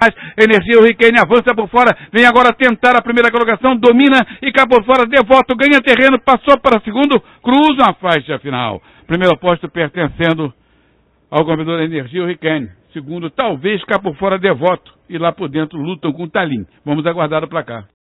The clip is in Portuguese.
Energia Hurricane avança por fora, vem agora tentar a primeira colocação, domina e cai por fora, Devoto ganha terreno, passou para segundo, cruza a faixa final. Primeiro posto pertencendo ao competidor Energia Hurricane. Segundo, talvez cá por fora Devoto, e lá por dentro lutam com o Talim. Vamos aguardar o placar.